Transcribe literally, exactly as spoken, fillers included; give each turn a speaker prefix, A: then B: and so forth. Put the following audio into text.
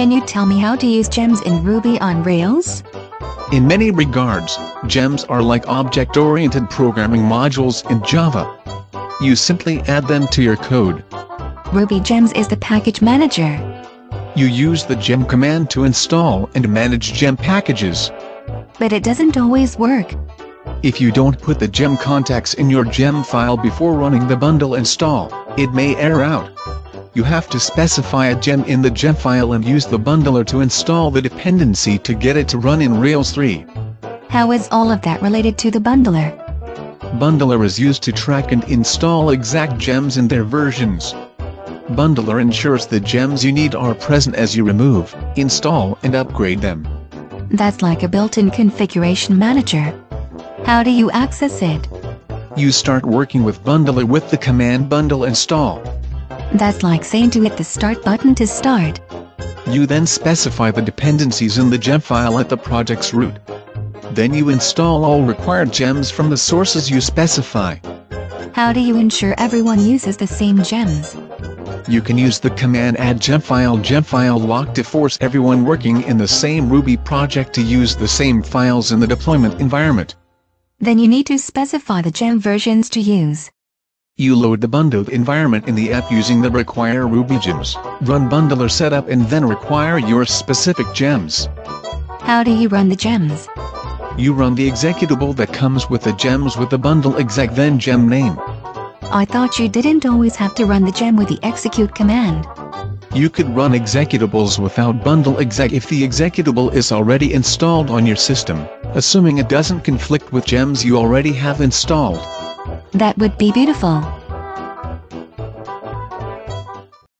A: Can you tell me how to use gems in Ruby on Rails?
B: In many regards, gems are like object-oriented programming modules in Java. You simply add them to your code.
A: RubyGems is the package manager.
B: You use the gem command to install and manage gem packages.
A: But it doesn't always work.
B: If you don't put the gem contacts in your gem file before running the bundle install, it may error out. You have to specify a gem in the gem file and use the bundler to install the dependency to get it to run in Rails three.
A: How is all of that related to the bundler?
B: Bundler is used to track and install exact gems in their versions. Bundler ensures the gems you need are present as you remove, install and upgrade them.
A: That's like a built-in configuration manager. How do you access it?
B: You start working with Bundler with the command bundle install.
A: That's like saying to hit the start button to start.
B: You then specify the dependencies in the gem file at the project's root. Then you install all required gems from the sources you specify.
A: How do you ensure everyone uses the same gems?
B: You can use the command add gemfile gemfile lock to force everyone working in the same Ruby project to use the same files in the deployment environment.
A: Then you need to specify the gem versions to use.
B: You load the bundled environment in the app using the require RubyGems, run bundler setup and then require your specific gems.
A: How do you run the gems?
B: You run the executable that comes with the gems with the bundle exec then gem name.
A: I thought you didn't always have to run the gem with the execute command.
B: You could run executables without bundle exec if the executable is already installed on your system, assuming it doesn't conflict with gems you already have installed.
A: That would be beautiful.